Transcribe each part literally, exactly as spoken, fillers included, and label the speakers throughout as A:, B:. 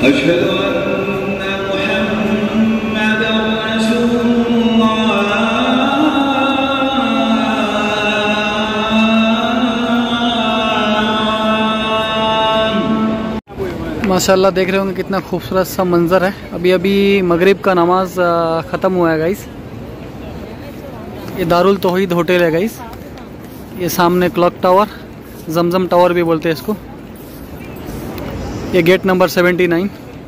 A: अशहदु अन्ना मुहम्मदर रसूलुल्लाह।
B: माशाल्लाह देख रहे होंगे कितना खूबसूरत सा मंज़र है। अभी अभी मगरिब का नमाज ख़त्म हुआ है गाइस। ये दारुल तौहीद होटल है गाइस। ये सामने क्लॉक टावर, जमजम टावर भी बोलते हैं इसको। ये gate number seventy nine.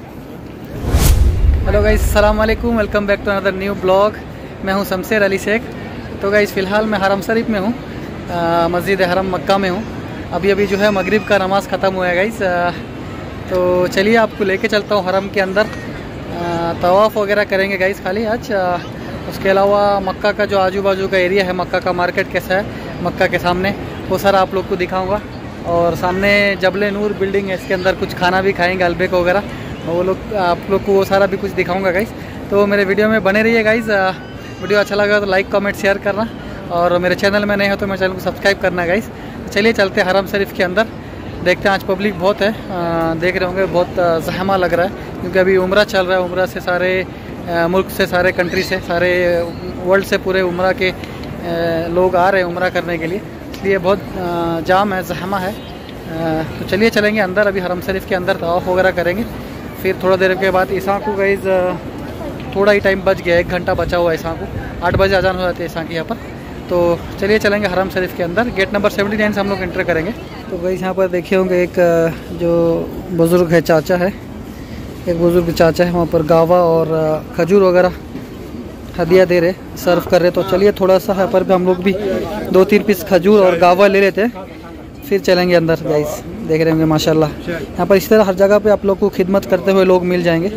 B: Hello guys, अस्सलाम वालेकुम, welcome back to another new blog. मैं हूं शमशेर अली शेख। तो गाइस फ़िलहाल मैं हरम शरीफ में हूं, मस्जिद हरम मक्का में हूं। अभी अभी जो है मगरिब का नमाज़ ख़त्म हुआ है गाइस। तो चलिए आपको लेके चलता हूँ हरम के अंदर। तवाफ़ वगैरह करेंगे गाइस खाली आज। उसके अलावा मक्का का जो आजू बाजू का एरिया है, मक्का का मार्केट कैसा है मक्का के सामने, वो सारा आप लोग को दिखाऊंगा। और सामने जबले नूर बिल्डिंग है, इसके अंदर कुछ खाना भी खाएंगे, अलबेक वगैरह, वो लोग आप लोग को वो सारा भी कुछ दिखाऊंगा गाइस। तो मेरे वीडियो में बने रहिए गाइस। वीडियो अच्छा लगा तो लाइक कमेंट शेयर करना, और मेरे चैनल में नए हो तो मेरे चैनल को सब्सक्राइब करना गाइस। तो चलिए चलते हैं हरम शरीफ के अंदर, देखते हैं। आज पब्लिक बहुत है, आ, देख रहे होंगे बहुत ज़हमा लग रहा है, क्योंकि अभी उम्रा चल रहा है। उम्रा से सारे आ, मुल्क से, सारे कंट्री से, सारे वर्ल्ड से पूरे उम्रा के आ, लोग आ रहे हैं उम्रा करने के लिए, इसलिए बहुत आ, जाम है, ज़हमा है। आ, तो चलिए चलेंगे अंदर। अभी हरम शरीफ के अंदर तवाफ़ वगैरह करेंगे, फिर थोड़ा देर के बाद ईसा को गाइस थोड़ा ही टाइम बच गया, एक घंटा बचा हुआ है ईसा को। आठ बजे अजान हो जाती है ईसा की यहाँ पर। तो चलिए चलेंगे हरम शरीफ के अंदर। गेट नंबर सेवेंटी नाइन से हम लोग एंटर करेंगे। तो गाइस यहाँ पर देखे होंगे एक जो बुज़ुर्ग है, चाचा है, एक बुज़ुर्ग चाचा है, वहाँ पर गावा और खजूर वगैरह हदिया दे रहे, सर्व कर रहे। तो चलिए थोड़ा सा यहाँ पर भी हम लोग भी दो तीन पीस खजूर और गावा ले लेते हैं, फिर चलेंगे अंदर गाइस। देख रहे होंगे माशाल्लाह यहाँ पर इस तरह हर जगह पे आप लोग को खिदमत करते हुए लोग मिल जाएंगे।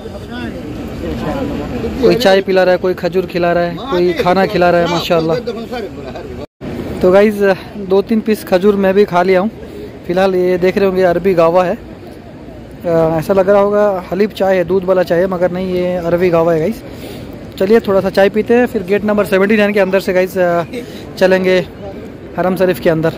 B: कोई चाय पिला रहा है, कोई खजूर खिला रहा है, कोई खाना खिला रहा है माशाल्लाह। तो गाइस दो तीन पीस खजूर मैं भी खा लिया हूँ। फ़िलहाल ये देख रहे होंगे अरबी गावा है। आ, ऐसा लग रहा होगा हलीब चाय है, दूध वाला चाय है, मगर नहीं, ये अरबी गावा है गाइस। चलिए थोड़ा सा चाय पीते हैं, फिर गेट नंबर सेवेंटी नाइन के अंदर से गाइस चलेंगे हरम शरीफ के अंदर।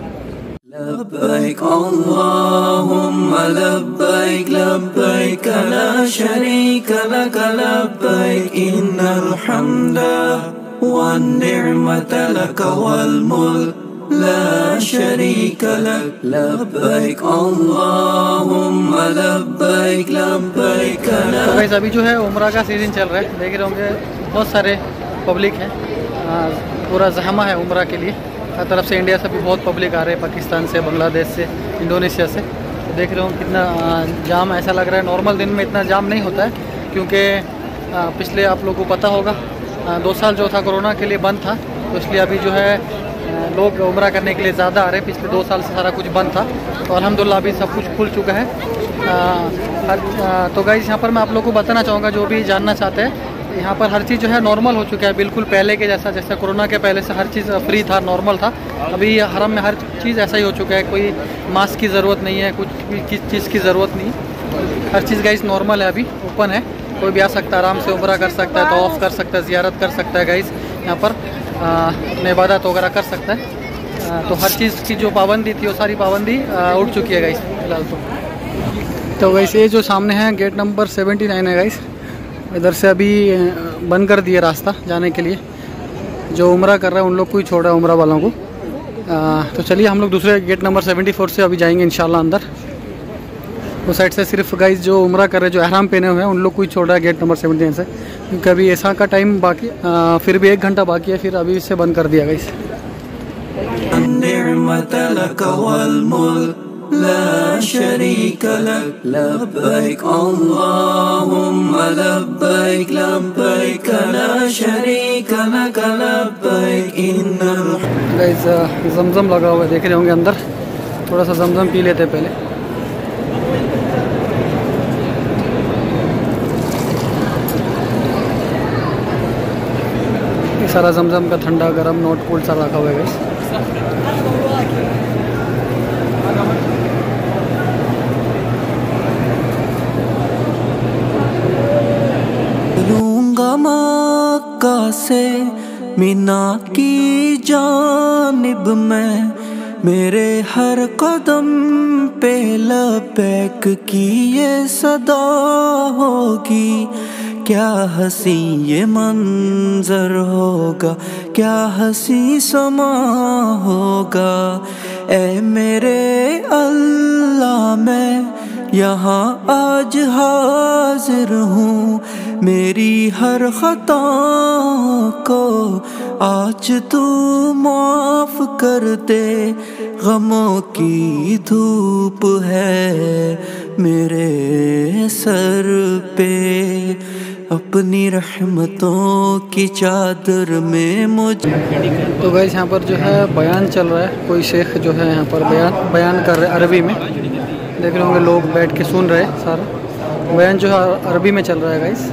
C: लब्बैक अल्लाहुम्मा लब्बैक लब्बैक ला शरीका लक लब्बैक इन्नल हम्दा वन निअमता लक वल मुल्क ला शरीका लक लब्बैक अल्लाहुम्मा लब्बैक लब्बैक ला।
B: तो गाइस अभी जो है उम्रा का सीज़न चल रहा है, देख रहे होंगे बहुत सारे पब्लिक है, पूरा ज़हमा है उम्रा के लिए। हर तरफ से, इंडिया से भी बहुत पब्लिक आ रहे हैं, पाकिस्तान से, बांग्लादेश से, इंडोनेशिया से। तो देख रहे हो कितना जाम, ऐसा लग रहा है नॉर्मल दिन में इतना जाम नहीं होता है, क्योंकि पिछले आप लोगों को पता होगा दो साल जो था कोरोना के लिए बंद था, तो इसलिए अभी जो है लोग उम्रा करने के लिए ज़्यादा आ रहे हैं। पिछले दो साल से सारा कुछ बंद था, तो अल्हम्दुलिल्लाह अभी सब कुछ खुल चुका है। आ, हर तो गाइस यहाँ पर मैं आप लोगों को बताना चाहूँगा, जो भी जानना चाहते हैं, यहाँ पर हर चीज़ जो है नॉर्मल हो चुका है, बिल्कुल पहले के जैसा। जैसे कोरोना के पहले से हर चीज़ फ्री था, नॉर्मल था। अभी हरम में हर चीज़ ऐसा ही हो चुका है, कोई मास्क की ज़रूरत नहीं है, कुछ भी किस चीज़ की ज़रूरत नहीं। हर चीज़ गाइस नॉर्मल है, अभी ओपन है, कोई भी आ सकता है, आराम से उम्रा कर सकता है, तवाफ़ कर सकता है, ज़ियारत कर सकता है गाइस। यहाँ पर अपने इबादत वगैरह कर सकता है। आ, तो हर चीज़ की जो पाबंदी थी वो सारी पाबंदी उठ चुकी है गाइस फिलहाल। तो तो गाइस ये जो सामने है गेट नंबर सेवेंटी नाइन है गाइस। इधर से अभी बंद कर दिया रास्ता जाने के लिए, जो उम्रा कर रहा है उन लोग को ही छोड़ रहा है, उम्रा वालों को। आ, तो चलिए हम लोग दूसरे गेट नंबर सेवेंटी फोर से अभी जाएंगे इंशाल्लाह अंदर। उस साइड से सिर्फ गाइस जो उम्रा कर रहे हैं, जो एहराम पहने हुए हैं, उन लोग को ही छोड़ रहा है गेट नंबर सेवेंटी नाइन से, क्योंकि अभी ऐसा का टाइम बाकी आ, फिर भी एक घंटा बाकी है, फिर अभी इससे बंद कर दिया गाइस।
C: ला शरीका लक लब्बैक अल्लाहुम्मा लब्बैक लब्बैक ला शरीका लक लब्बैक इन्नल।
B: गाइस जमजम लगा हुआ है, देख रहे होंगे अंदर। थोड़ा सा जमजम पी लेते हैं पहले। ये सारा जमजम का ठंडा गरम नॉट कोल्ड सा रखा हुआ है गाइस।
C: मक्का से मीना की जानिब में मेरे हर कदम पे लबैक की ये सदा होगी। क्या हंसी ये मंजर होगा, क्या हंसी समा होगा। ऐ मेरे अल्लाह मैं यहाँ आज हाजिर हूँ, मेरी हर खता को आज तू माफ कर दे। गमों की धूप है मेरे सर पे, अपनी रहमतों की चादर में मुझे।
B: तो गाइस यहाँ पर जो है बयान चल रहा है, कोई शेख जो है यहाँ पर बयान बयान कर रहे हैं अरबी में। देख रहे होंगे लोग बैठ के सुन रहे हैं, सारा बयान जो है अरबी में चल रहा है गाइस।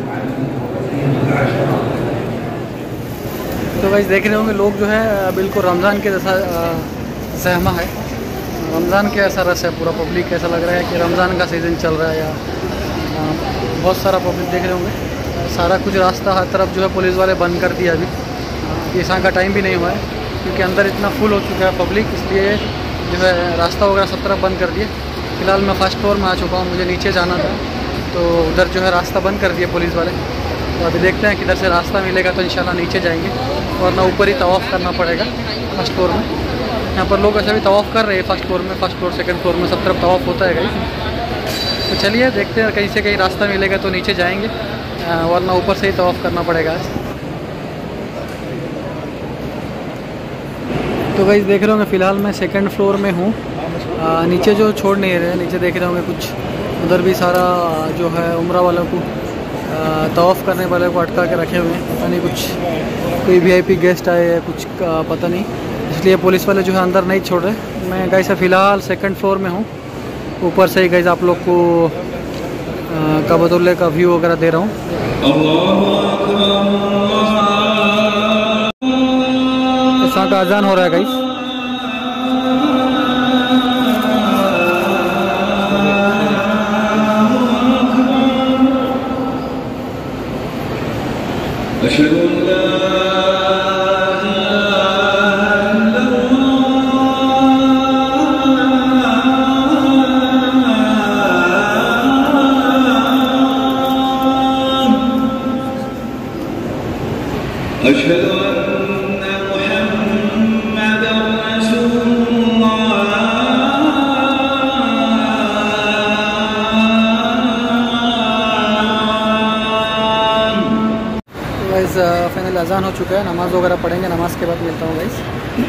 B: तो गाइस देख रहे होंगे लोग जो है बिल्कुल रमज़ान के जैसा सहमा है, रमज़ान के ऐसा रस है पूरा पब्लिक। ऐसा लग रहा है कि रमज़ान का सीज़न चल रहा है, या बहुत सारा पब्लिक देख रहे होंगे। सारा कुछ रास्ता हर तरफ जो है पुलिस वाले बंद कर दिया। अभी ईसा का टाइम भी नहीं हुआ है क्योंकि अंदर इतना फुल हो चुका है पब्लिक, इसलिए जो है रास्ता वगैरह सब तरफ बंद कर दिए। फ़िलहाल मैं फर्स्ट फ्लोर में आ चुका हूँ, मुझे नीचे जाना था तो उधर जो है रास्ता बंद कर दिया पुलिस वाले। तो अभी देखते हैं किधर से रास्ता मिलेगा तो इंशाल्लाह नीचे जाएंगे, वरना ऊपर ही तवाफ़ करना पड़ेगा फर्स्ट फ्लोर में। यहाँ पर लोग ऐसे भी तवाफ़ कर रहे हैं फर्स्ट फ्लोर में, फर्स्ट फ्लोर सेकंड फ्लोर में सब तरफ तवाफ़ होता है गाइस। तो चलिए देखते हैं कहीं से कहीं रास्ता मिलेगा तो नीचे जाएंगे, वरना ऊपर से ही तवाफ़ करना पड़ेगा आज। तो गाइस देख रहे होंगे फ़िलहाल मैं सेकंड फ्लोर में हूँ, नीचे जो छोड़ नहीं रहे, नीचे देख रहे होंगे कुछ उधर भी सारा जो है उम्रा वालों को तवाफ़ करने वाले को अटका के रखे हुए हैं। पता नहीं कुछ कोई वीआईपी गेस्ट आए या कुछ पता नहीं, इसलिए पुलिस वाले जो है अंदर नहीं छोड़ रहे। मैं गाइस फ़िलहाल सेकंड फ्लोर में हूँ, ऊपर से ही गाइस आप लोग को काबतुल्लाह का व्यू वगैरह दे रहा हूँ। ऐसा का अजान हो रहा है गाइस। फाइनल अजान हो चुका है, नमाज़ वगैरह पढ़ेंगे, नमाज़ के बाद मिलता हूँ गाइस।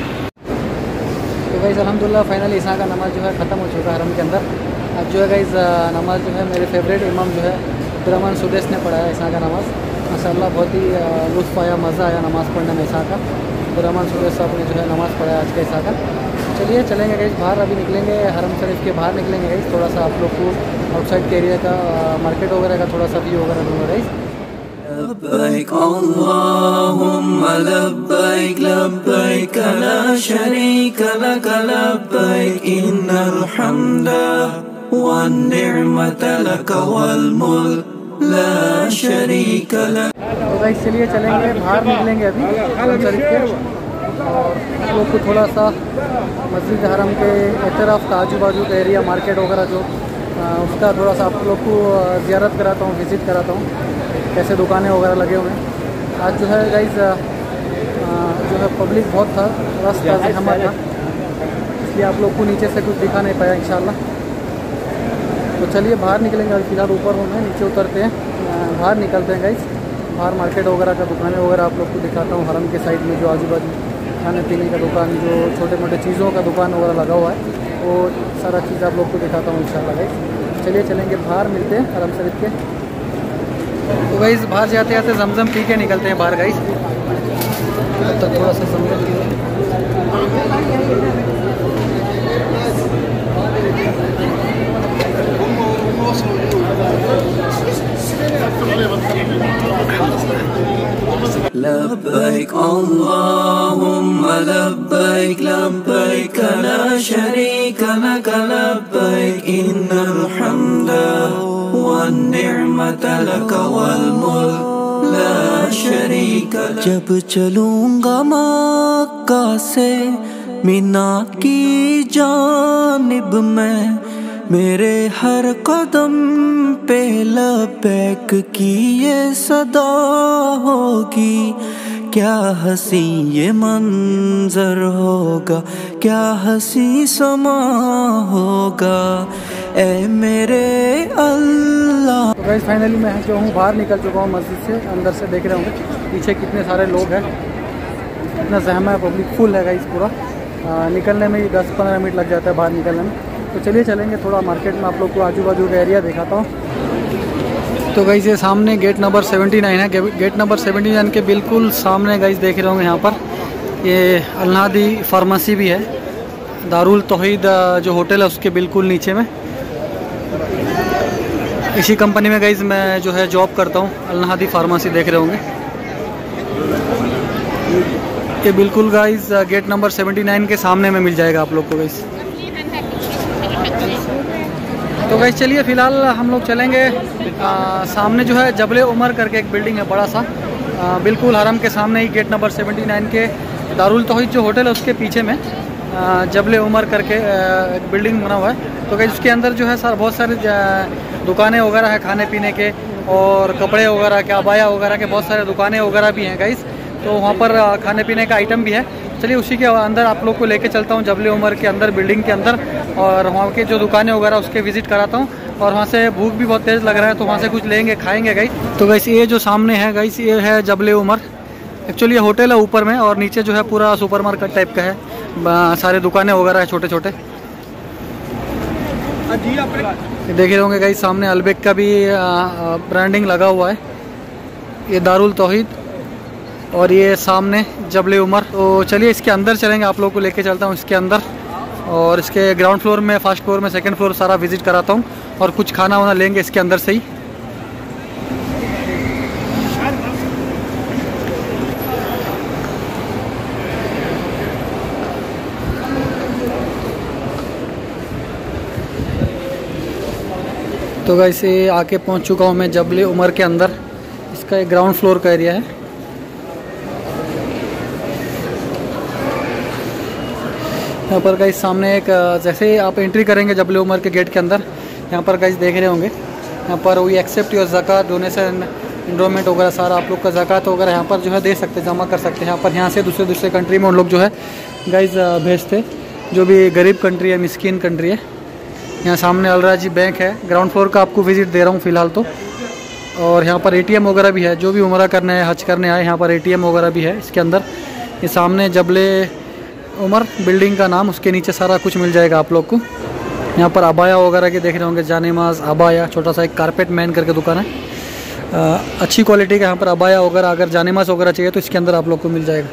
B: तो गाइस अल्हम्दुलिल्लाह फाइनली ईसा का नमाज़ जो है ख़त्म हो चुका है हरम के अंदर। अब जो है गाइस नमाज़ जो है मेरे फेवरेट इमाम जो है अब्दुर्रहमान सुदेश ने पढ़ाया ईसा का नमाज़। माशाअल्लाह बहुत ही लुत्फ़ आया, मज़ा आया नमाज़ पढ़ने में। ईसा का अब्दुर्रहमान सुदेश साहब ने जो है नमाज़ पढ़ाया आज का ईसा का। चलिए चलेंगे गाइस बाहर, अभी निकलेंगे हरम शरीफ के बाहर निकलेंगे गाइस। थोड़ा सा आप लोग को आउटसाइड के एरिया का मार्केट वगैरह का थोड़ा सा व्यू वगैरह दूँगा गाइस।
C: लब्बैक अल्लाहुम्मा लब्बैक लब्बैक ला शरीका लक लब्बैक इन्नल हम्दा वन निअमत लक वल मुल्क ला शरीका लक।
B: तो गाइस चलिए चलेंगे बाहर निकलेंगे अभी हरम शरीफ के, और आप लोग को थोड़ा सा मस्जिद हरम के एतराफ़ का आजू बाजू का एरिया मार्केट वगैरह जो उसका थोड़ा सा आप लोग को ज़ियारत कराता हूँ, विज़िट कराता हूँ कैसे दुकानें वगैरह लगे हुए हैं। आज जो है गाइस जो है पब्लिक बहुत था, रस था, ज़हमत था, इसलिए आप लोग को नीचे से कुछ दिखा नहीं पाया इंशाल्लाह। तो चलिए बाहर निकलेंगे, अभी फ़िलहाल ऊपर हूँ मैं, नीचे उतरते हैं, बाहर निकलते हैं गाइस। बाहर मार्केट वगैरह का दुकानें वगैरह आप लोग को दिखाता हूँ। हरम के साइड में जो आजू बाजू खाने पीने का दुकान, जो छोटे मोटे चीज़ों का दुकान वगैरह लगा हुआ है, वो सारा चीज़ आप लोग को दिखाता हूँ इंशाल्लाह गाइस। चलिए चलेंगे बाहर, मिलते हैं हरम शरीफ के। तो गाइस बाहर जाते जाते जमजम पी के निकलते हैं बाहर गाइस। तो थोड़ा सा जमजम पी
C: लब्बैक अल्लाहुम्मा लब्बैक लब्बैक ला शरीका लक लब्बैक इन्नल हम्दा वन निअमत लक वल मुल्क ला शरीका लक। जब चलूंगा मक्का से मीना की जानिब में, मेरे हर कदम पे लबैक की ये सदा होगी। क्या हंसी ये मंजर होगा, क्या हंसी समा होगा, ए मेरे अल्लाह।
B: तो गाइस फाइनली मैं जो हूँ बाहर निकल चुका हूँ मस्जिद से। अंदर से देख रहे होंगे पीछे कितने सारे लोग हैं, इतना सहमा है, पब्लिक फुल है गाइस पूरा। आ, निकलने में ही दस पंद्रह मिनट लग जाता है बाहर निकलने में। तो चलिए चलेंगे थोड़ा मार्केट में, आप लोग को आजू बाजू का एरिया दिखाता हूँ। तो गाइस ये सामने गेट नंबर सेवेंटी नाइन है। गेट नंबर सेवेंटी नाइन के बिल्कुल सामने गाइस देख रहे होंगे यहाँ पर ये अलनादी फार्मेसी भी है। दारुल तौहीद जो होटल है उसके बिल्कुल नीचे में, इसी कंपनी में गाइस मैं जो है जॉब करता हूँ। अलनादी फार्मेसी देख रहे होंगे ये बिल्कुल guys gate number seventy nine के सामने में मिल जाएगा आप लोग को गाइस। तो गाइस चलिए फ़िलहाल हम लोग चलेंगे आ, सामने जो है जबले उमर करके एक बिल्डिंग है बड़ा सा, आ, बिल्कुल हरम के सामने ही गेट नंबर सेवेंटी नाइन के दारुल तौहीद जो होटल है उसके पीछे में आ, जबले उमर करके आ, एक बिल्डिंग बना हुआ है। तो गाइस उसके अंदर जो है सर बहुत सारे दुकानें वगैरह है खाने पीने के, और कपड़े वगैरह के, अबाया वगैरह के बहुत सारे दुकानें वगैरह भी हैं गाइस। तो वहाँ पर खाने पीने का आइटम भी है। चलिए उसी के अंदर आप लोग को लेके चलता हूँ जबले उमर के अंदर बिल्डिंग के अंदर, और वहाँ के जो दुकानें वगैरह उसके विजिट कराता हूँ। और वहाँ से भूख भी बहुत तेज़ लग रहा है तो वहाँ से कुछ लेंगे खाएंगे गाइस। तो गाइस ये जो सामने है गाइस ये है जबले उमर। एक्चुअली ये होटल है ऊपर में, और नीचे जो है पूरा सुपरमार्केट टाइप का है, सारे दुकानें वगैरह है छोटे छोटे। देख रहे होंगे गाइस सामने अलबेक का भी ब्रांडिंग लगा हुआ है। ये दारुल तौहीद और ये सामने जबले उमर। तो चलिए इसके अंदर चलेंगे, आप लोग को लेके चलता हूँ इसके अंदर, और इसके ग्राउंड फ्लोर में, फर्स्ट फ्लोर में, सेकंड फ्लोर सारा विजिट कराता हूँ, और कुछ खाना वाना लेंगे इसके अंदर से ही। तो गाइस ये आके पहुँच चुका हूँ मैं जबले उमर के अंदर। इसका एक ग्राउंड फ्लोर का एरिया है। यहाँ पर गाइस सामने एक, जैसे ही आप एंट्री करेंगे जबले उमर के गेट के अंदर, यहाँ पर गाइस देख रहे होंगे यहाँ पर वी एक्सेप्ट योर ज़कात, डोनेशन, इंडोमेंट वगैरह सारा आप लोग का ज़कात वगैरह यहाँ पर जो है दे सकते, जमा कर सकते हैं। यहाँ पर यहाँ से दूसरे दूसरे कंट्री में उन लोग जो है गाइस भेजते, जो भी गरीब कंट्री है, मिस्कीन कंट्री है। यहाँ सामने अलराजी बैंक है, ग्राउंड फ्लोर का आपको विजिट दे रहा हूँ फ़िलहाल तो। और यहाँ पर एटीएम वगैरह भी है, जो भी उम्रा करने है, हज करने आए, यहाँ पर एटीएम वगैरह भी है इसके अंदर। ये सामने जबले उमर बिल्डिंग का नाम, उसके नीचे सारा कुछ मिल जाएगा आप लोग को। यहाँ पर अबाया वगैरह के देख रहे होंगे, जानेमाज, अबाया, छोटा सा एक कारपेट मैन करके दुकान है। आ, अच्छी क्वालिटी का यहाँ पर अबाया वगैरह, अगर जानेमाज वगैरह चाहिए तो इसके अंदर आप लोग को मिल जाएगा।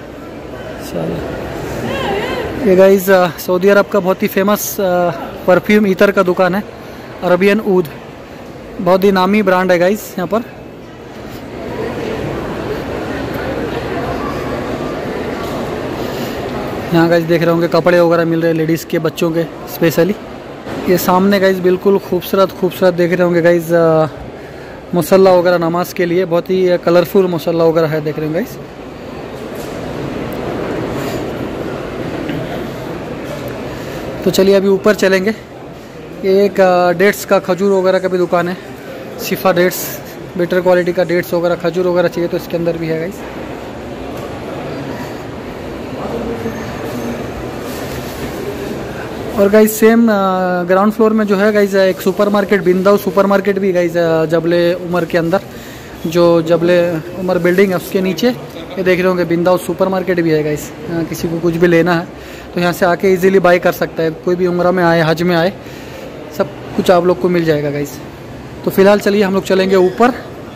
B: चलिए ये गाइस सऊदी अरब का बहुत ही फेमस परफ्यूम इतर का दुकान है, अरबियन ऊद, बहुत ही नामी ब्रांड है गाइस यहाँ पर। यहाँ गाइस देख रहे होंगे कपड़े वगैरह मिल रहे हैं लेडीज़ के, बच्चों के स्पेशली। ये सामने गाइस बिल्कुल खूबसूरत खूबसूरत देख रहे होंगे गाइस मुसल्ला वगैरह नमाज के लिए, बहुत ही कलरफुल मुसल्ला वगैरह है, देख रहे होंगे गाइस। तो चलिए अभी ऊपर चलेंगे। ये एक डेट्स का, खजूर वगैरह का भी दुकान है, शिफा डेट्स, बेटर क्वालिटी का डेट्स वगैरह, खजूर वगैरह चाहिए तो इसके अंदर भी है गाइस। और गाइस सेम ग्राउंड फ्लोर में जो है गाइस एक सुपरमार्केट, बिंदाउ सुपरमार्केट भी गाइस जबले उमर के अंदर, जो जबले उमर बिल्डिंग है उसके नीचे ये देख रहे होंगे बिंदाउ सुपरमार्केट भी है गाइस। किसी को कुछ भी लेना है तो यहाँ से आके इजीली बाय कर सकता है, कोई भी उम्रा में आए, हज में आए, सब कुछ आप लोग को मिल जाएगा गाइस। तो फिलहाल चलिए हम लोग चलेंगे ऊपर।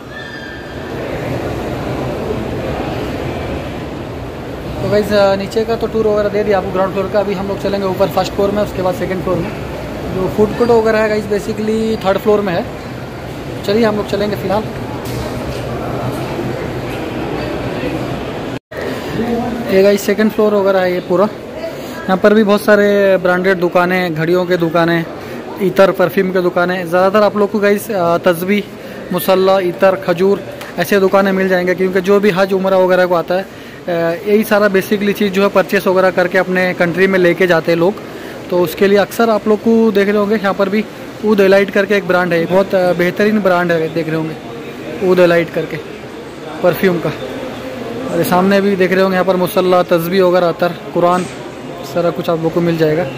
B: तो गाइस नीचे का तो टूर वगैरह दे दिया आपको ग्राउंड फ्लोर का, अभी हम लोग चलेंगे ऊपर फर्स्ट फ्लोर में, उसके बाद सेकंड फ्लोर में। जो फूड कोर्ट वगैरह है गाइस बेसिकली थर्ड फ्लोर में है। चलिए हम लोग चलेंगे फिलहाल। ये गाइस सेकंड फ्लोर वगैरह है ये पूरा। यहाँ पर भी बहुत सारे ब्रांडेड दुकानें, घड़ियों के दुकानें, इतर, परफ्यूम के दुकानें। ज़्यादातर आप लोग को गाइस तस्बीह, मुसल्ला, इतर, खजूर ऐसे दुकानें मिल जाएंगे, क्योंकि जो भी हज उम्रा वगैरह को आता है यही सारा बेसिकली चीज़ जो है परचेस वगैरह करके अपने कंट्री में लेके जाते हैं लोग। तो उसके लिए अक्सर आप लोग को देख रहे होंगे यहाँ पर भी ऊद एलाइट करके एक ब्रांड है, बहुत बेहतरीन ब्रांड है, देख रहे होंगे ऊद एलाइट करके परफ्यूम का। और सामने भी देख रहे होंगे यहाँ पर मुसल्ला, तस्बीह वगैरह, अतर, कुरान, सारा कुछ आप लोग को मिल जाएगा।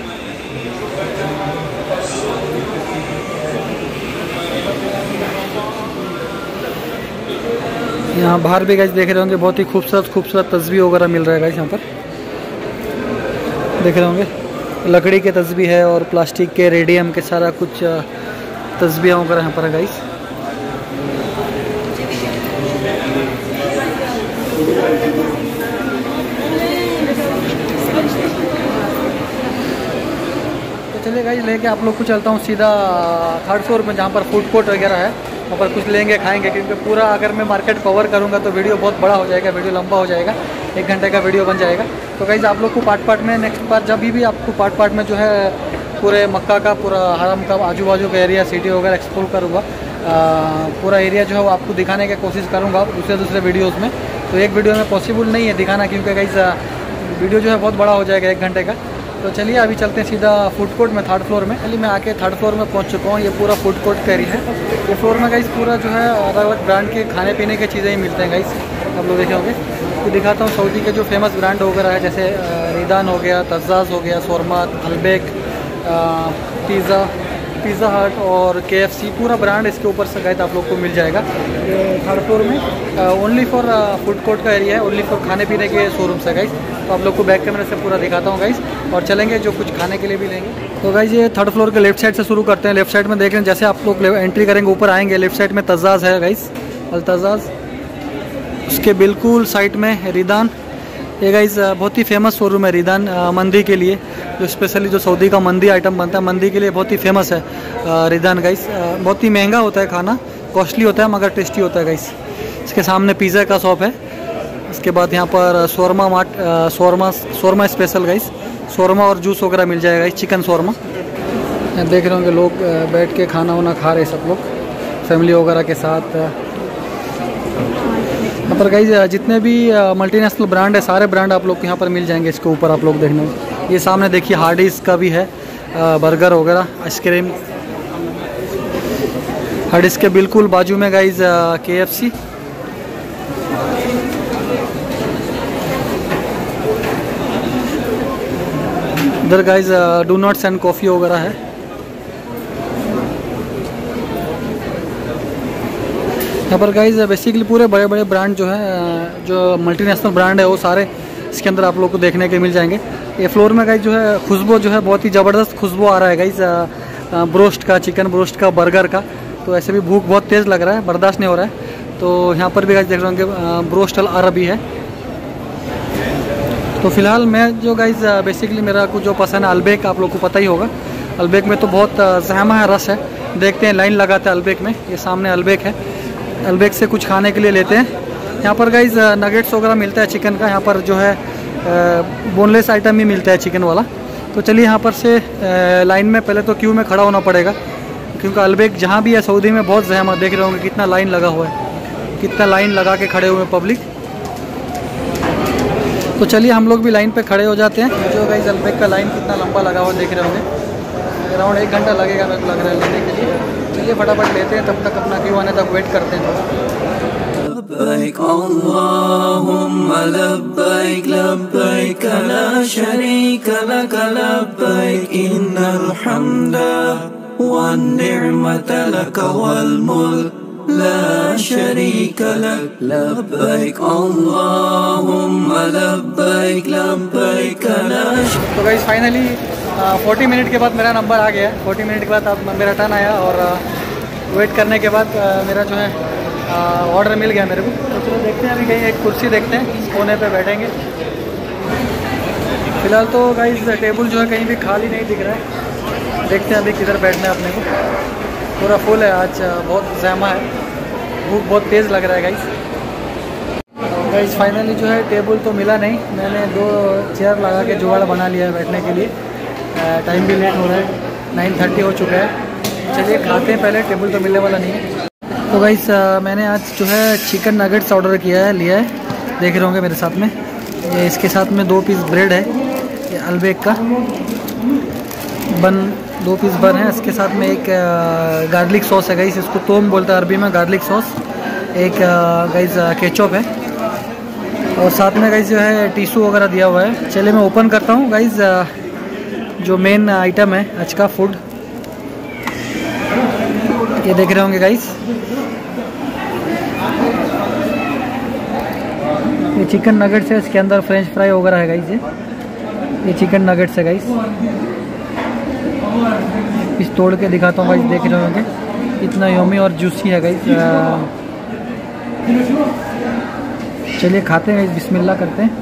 B: यहाँ बाहर भी गाइस देख रहे होंगे बहुत ही खूबसूरत खूबसूरत तस्बीह वगैरह मिल रहा है गाइस। यहाँ पर देख रहे होंगे लकड़ी के तस्बीह है और प्लास्टिक के, रेडियम के, सारा कुछ तस्बीह वगैरह यहाँ पर है गाइस। तो चलिए गाइस लेके आप लोग को चलता हूँ सीधा थर्ड फ्लोर में जहाँ पर फूड कोर्ट वगैरह है, वहाँ पर कुछ लेंगे खाएंगे। क्योंकि पूरा अगर मैं मार्केट कवर करूँगा तो वीडियो बहुत बड़ा हो जाएगा, वीडियो लंबा हो जाएगा, एक घंटे का वीडियो बन जाएगा। तो गाइस आप लोग को पार्ट पार्ट में नेक्स्ट बार जब भी आपको पार्ट पार्ट में जो है पूरे मक्का का, पूरा हरम का आजू बाजू का एरिया, सिटी वगैरह एक्सप्लोर करूँगा, पूरा एरिया जो है वो आपको दिखाने की कोशिश करूँगा दूसरे दूसरे वीडियोज़ में। तो एक वीडियो में पॉसिबल नहीं है दिखाना, क्योंकि गाइस वीडियो जो है बहुत बड़ा हो जाएगा, एक घंटे का। तो चलिए अभी चलते हैं सीधा फूड कोर्ट में, थर्ड फ्लोर में। चलिए मैं आके थर्ड फ्लोर में पहुंच चुका हूँ। ये पूरा फूड कोर्ट का एरिया है। ये फ्लोर में गाइस पूरा जो है अलग अलग ब्रांड के खाने पीने की चीज़ें ही मिलते हैं गाइस, आप लोग देखे होंगे। तो दिखाता हूँ सऊदी के जो फेमस ब्रांड वगैरह है, जैसे रिदान हो गया, तज़्ज़ाज़ हो गया, शोरमा, अल्बेक, पिज़्ज़ा पिज़्ज़ा हट और के एफ सी, पूरा ब्रांड इसके ऊपर से गाइस आप लोग को मिल जाएगा। थर्ड फ्लोर में ओनली फॉर फूड कोर्ट का एरिया है, ओनली फॉर खाने पीने के शोरूम्स है गाइस। तो आप लोग को बैक कैमरे से पूरा दिखाता हूँ गाइस, और चलेंगे जो कुछ खाने के लिए भी लेंगे। तो गाइस ये थर्ड फ्लोर के लेफ्ट साइड से शुरू करते हैं। लेफ्ट साइड में देख रहे हैं, जैसे आप लोग एंट्री करेंगे ऊपर आएंगे, लेफ्ट साइड में तज़्ज़ाज़ है गाइस, अल तज़्ज़ाज़। उसके बिल्कुल साइड में रिदान। ये गाइस बहुत ही फेमस शोरूम है रिदान, मंदी के लिए, जो स्पेशली जो सऊदी का मंदी आइटम बनता है, मंदी के लिए बहुत ही फेमस है रिदान गाइस। बहुत ही महंगा होता है खाना, कॉस्टली होता है मगर टेस्टी होता है गाइस। इसके सामने पिज़्ज़ा का शॉप है। इसके बाद यहाँ पर shawarma mart, shawarma shawarma special guys, shawarma और जूस वगैरह मिल जाएगा गाइस, चिकन शोरमा। यहाँ देख रहे होंगे लोग बैठ के खाना वाना खा रहे सब लोग फैमिली वगैरह के साथ। यहाँ पर गाइस जितने भी मल्टीनेशनल ब्रांड है, सारे ब्रांड आप लोग को यहाँ पर मिल जाएंगे। इसके ऊपर आप लोग देखने, ये सामने देखिए हार्डीज का भी है, बर्गर वगैरह, आइसक्रीम। हार्डीज के बिल्कुल बाजू में गाइस के एफ सी। इधर guys do not send coffee वगैरह है। यहाँ पर गाइस बेसिकली पूरे बड़े बड़े ब्रांड जो है, जो मल्टीनेशनल ब्रांड है, वो सारे इसके अंदर आप लोग को देखने के मिल जाएंगे। ये फ्लोर में गाइस जो है खुशबू जो है बहुत ही ज़बरदस्त खुशबू आ रहा है गाइस, ब्रोस्ट का, चिकन ब्रोस्ट का, बर्गर का। तो ऐसे भी भूख बहुत तेज़ लग रहा है, बर्दाश्त नहीं हो रहा है। तो यहाँ पर भी गाइस देख रहे होंगे ब्रोस्ट अल अरबी है। तो फिलहाल मैं जो गाइस बेसिकली मेरा को जो पसंद है अल्बेक, आप लोग को पता ही होगा। अल्बेक में तो बहुत ज़हमा है, रस है, देखते हैं, लाइन लगाते हैं अल्बेक में। ये सामने अल्बेक है, अल्बेक से कुछ खाने के लिए लेते हैं। यहाँ पर गाइस नगेट्स वगैरह मिलता है चिकन का। यहाँ पर जो है बोनलेस आइटम भी मिलता है चिकन वाला। तो चलिए यहाँ पर से लाइन में पहले तो क्यू में खड़ा होना पड़ेगा, क्योंकि अल्बेक जहाँ भी है सऊदी में बहुत ज़हमत, देख रहे होंगे कितना लाइन लगा हुआ है, कितना लाइन लगा के खड़े हुए पब्लिक। तो चलिए हम लोग भी लाइन पे खड़े हो जाते हैं। जो गाइस अल्बेक का लाइन कितना लंबा लगा हुआ देख रहे होंगे, अराउंड एक घंटा लगेगा मेरे को लग रहा है लेने के लिए। चलिए फटाफट लेते हैं, तब तक अपना क्यू आने तक वेट करते हैं थोड़ा।
C: लब्बैक अल्लाहुम्मा लब्बैक लब्बैक ला शरीक लक लब्बैक इन्नल हम्दा वन निअमत लक वल मुल्क ला शरीक लक लब्बैक अल्लाहुम्मा लब्बैक लब्बैक ला।
B: तो गाइस फाइनली फोर्टी मिनट के बाद मेरा नंबर आ गया है। फोर्टी मिनट के बाद अब मेरा टर्न आया, और वेट करने के बाद मेरा जो है ऑर्डर मिल गया मेरे को। तो चलो देखते हैं, अभी कहीं एक कुर्सी देखते हैं, कोने पे बैठेंगे। फिलहाल तो गाइस टेबल जो है कहीं भी खाली नहीं दिख रहा है, देखते हैं अभी किधर बैठना है अपने को। पूरा फुल है आज, बहुत ज़हमा है, भूख बहुत तेज़ लग रहा है गाइस। गाइस फाइनली जो है टेबल तो मिला नहीं, मैंने दो चेयर लगा के जुगाड़ बना लिया है बैठने के लिए। टाइम भी लेट हो रहा है, नाइन थर्टी हो चुका है। चलिए खाते हैं पहले, टेबल तो मिलने वाला नहीं है। तो गाइस मैंने आज जो है चिकन नगेट्स ऑर्डर किया है, लिया है। देख रहे होंगे मेरे साथ में। ये इसके साथ में दो पीस ब्रेड है, ये अल्बेक का बन, दो पीस बन है। इसके साथ में एक गार्लिक सॉस है गाइस, इसको तोम बोलता है अरबी में, गार्लिक सॉस। एक गाइस केचप है और साथ में गाइस जो है टिश्यू वगैरह दिया हुआ है। चलिए मैं ओपन करता हूँ गाइस जो मेन आइटम है आज का फूड। ये देख रहे होंगे गाइस, ये चिकन नगेट्स है, इसके अंदर फ्रेंच फ्राई वगैरह है गाइस। ये ये चिकन नगेट्स है गाइस, इस तोड़ के दिखाता हूँ गाइस, देख रहे होंगे इतना यम्मी और जूसी है गाइस। चलिए खाते हैं गाइस, बिस्मिल्लाह करते हैं।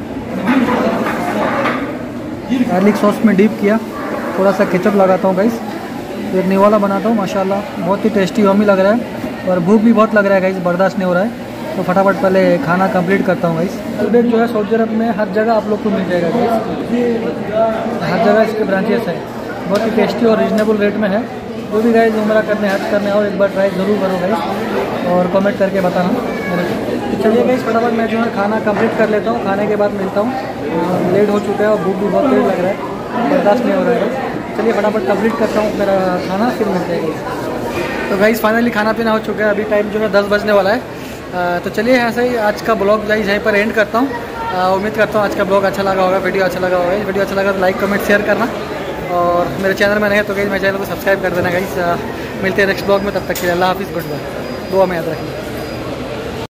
B: गार्लिक सॉस में डीप किया, थोड़ा सा केचप लगाता हूँ गाइस, एक निवाला बनाता हूँ। माशाल्लाह बहुत ही टेस्टी यम्मी लग रहा है और भूख भी बहुत लग रहा है गाइस, बर्दाश्त नहीं हो रहा है। तो फटाफट पहले खाना कंप्लीट करता हूँ गाइस। अल्बेक जो है सऊदी अरब में हर जगह आप लोग को मिल जाएगा गाइस, हर जगह इसके ब्रांचेस हैं। बहुत ही टेस्टी और रिजनेबल रेट में है। जो भी गाइस उम्रा करने हज करने आओ, एक बार ट्राई ज़रूर करो गाइस और कमेंट करके बताना मेरे को। चलिए गाइस फटाफट मैं जो है खाना कंप्लीट कर लेता हूँ, खाने के बाद मिलता हूँ। लेट हो चुका है और भूख भी बहुत तेज लग रहा है, बर्दाश्त नहीं हो रहा है। चलिए फटाफट कंप्लीट करता हूँ मेरा खाना, फिर मिलते हैं। तो गाइस फाइनली खाना पीना हो चुका है, अभी टाइम जो है दस बजने वाला है। आ, तो चलिए ऐसे ही आज का ब्लॉग गाइस यहीं पर एंड करता हूँ। उम्मीद करता हूँ आज का ब्लॉग अच्छा लगा होगा, वीडियो अच्छा लगा होगा। वीडियो अच्छा लगा तो लाइक कमेंट शेयर करना और मेरे चैनल में नहीं तो गाइस मेरे चैनल को सब्सक्राइब कर देना गाइस। मिलते हैं नेक्स्ट ब्लॉग में, तब तक के लिए अल्लाह हाफिज़, गुड बाय, दुआ में याद रखना।